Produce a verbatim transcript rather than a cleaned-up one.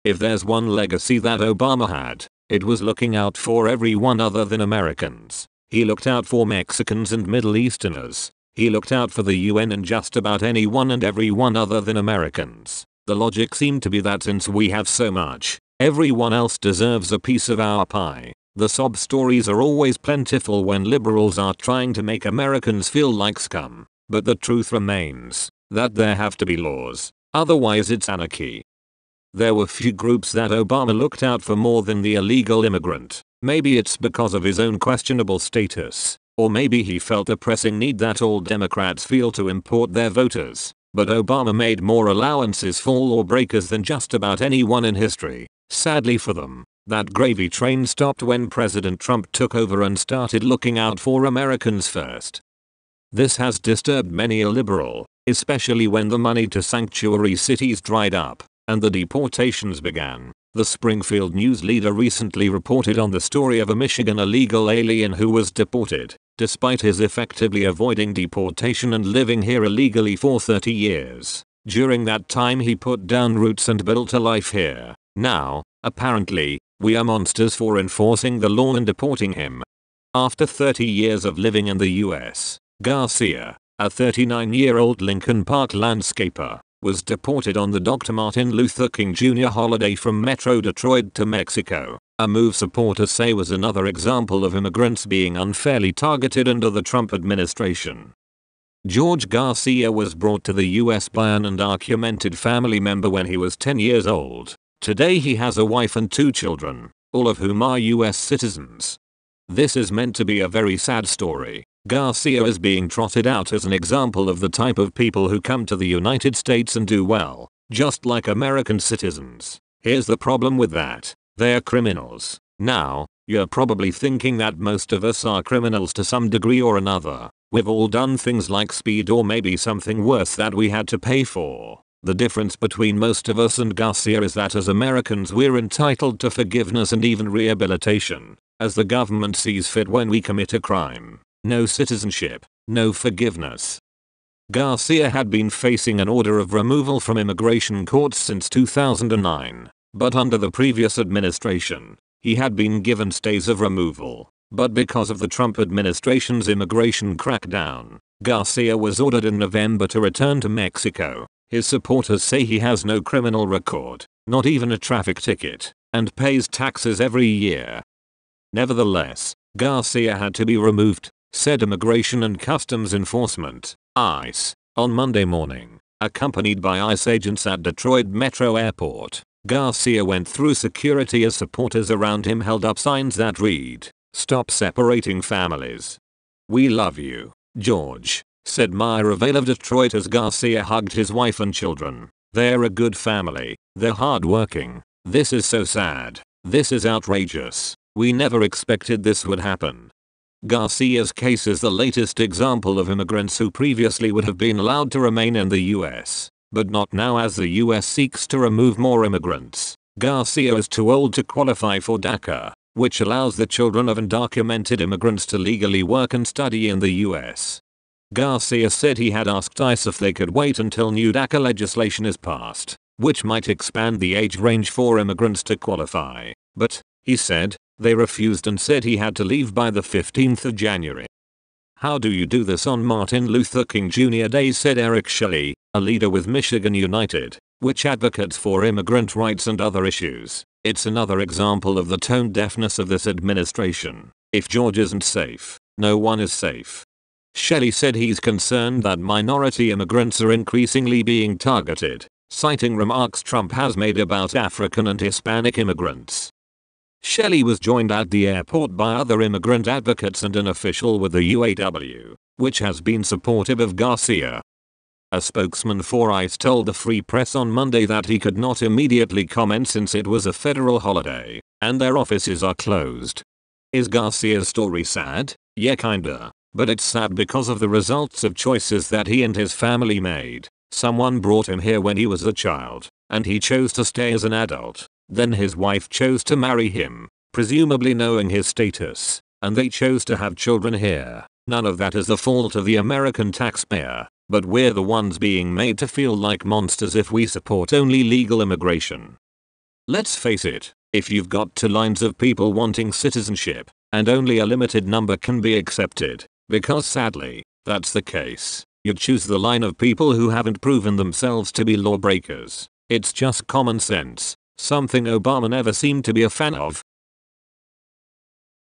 If there's one legacy that Obama had, it was looking out for everyone other than Americans. He looked out for Mexicans and Middle Easterners. He looked out for the U N and just about anyone and everyone other than Americans. The logic seemed to be that since we have so much, everyone else deserves a piece of our pie. The sob stories are always plentiful when liberals are trying to make Americans feel like scum. But the truth remains that there have to be laws. Otherwise it's anarchy. There were few groups that Obama looked out for more than the illegal immigrant. Maybe it's because of his own questionable status. Or maybe he felt a pressing need that all Democrats feel to import their voters. But Obama made more allowances for lawbreakers than just about anyone in history. Sadly for them, that gravy train stopped when President Trump took over and started looking out for Americans first. This has disturbed many a liberal, especially when the money to sanctuary cities dried up and the deportations began. The Springfield News Leader recently reported on the story of a Michigan illegal alien who was deported, despite his effectively avoiding deportation and living here illegally for thirty years. During that time he put down roots and built a life here. Now, apparently, we are monsters for enforcing the law and deporting him. After thirty years of living in the U S, Garcia, a thirty-nine-year-old Lincoln Park landscaper, was deported on the Doctor Martin Luther King Junior holiday from Metro Detroit to Mexico, a move supporters say was another example of immigrants being unfairly targeted under the Trump administration. George Garcia was brought to the U S by an undocumented family member when he was ten years old. Today he has a wife and two children, all of whom are U S citizens. This is meant to be a very sad story. Garcia is being trotted out as an example of the type of people who come to the United States and do well, just like American citizens. Here's the problem with that. They're criminals. Now, you're probably thinking that most of us are criminals to some degree or another. We've all done things like speed or maybe something worse that we had to pay for. The difference between most of us and Garcia is that as Americans we're entitled to forgiveness and even rehabilitation, as the government sees fit when we commit a crime. No citizenship, no forgiveness. Garcia had been facing an order of removal from immigration courts since two thousand nine, but under the previous administration, he had been given stays of removal. But because of the Trump administration's immigration crackdown, Garcia was ordered in November to return to Mexico. His supporters say he has no criminal record, not even a traffic ticket, and pays taxes every year. Nevertheless, Garcia had to be removed, said Immigration and Customs Enforcement, ICE, on Monday morning, accompanied by ICE agents at Detroit Metro Airport. Garcia went through security as supporters around him held up signs that read, "Stop separating families. We love you, George," said Myra Vale of Detroit as Garcia hugged his wife and children. "They're a good family. They're hardworking. This is so sad. This is outrageous. We never expected this would happen." Garcia's case is the latest example of immigrants who previously would have been allowed to remain in the U S, but not now as the U S seeks to remove more immigrants. Garcia is too old to qualify for DACA, which allows the children of undocumented immigrants to legally work and study in the U S. Garcia said he had asked ICE if they could wait until new DACA legislation is passed, which might expand the age range for immigrants to qualify, but, he said, they refused and said he had to leave by the fifteenth of January. "How do you do this on Martin Luther King Junior Day?" said Eric Shelley, a leader with Michigan United, which advocates for immigrant rights and other issues. "It's another example of the tone deafness of this administration. If George isn't safe, no one is safe." Shelley said he's concerned that minority immigrants are increasingly being targeted, citing remarks Trump has made about African and Hispanic immigrants. Shelley was joined at the airport by other immigrant advocates and an official with the U A W, which has been supportive of Garcia. A spokesman for ICE told the Free Press on Monday that he could not immediately comment since it was a federal holiday, and their offices are closed. Is Garcia's story sad? Yeah, kinda. But it's sad because of the results of choices that he and his family made. Someone brought him here when he was a child, and he chose to stay as an adult. Then his wife chose to marry him, presumably knowing his status, and they chose to have children here. None of that is the fault of the American taxpayer, but we're the ones being made to feel like monsters if we support only legal immigration. Let's face it, if you've got two lines of people wanting citizenship, and only a limited number can be accepted, because sadly, that's the case, you choose the line of people who haven't proven themselves to be lawbreakers. It's just common sense, something Obama never seemed to be a fan of,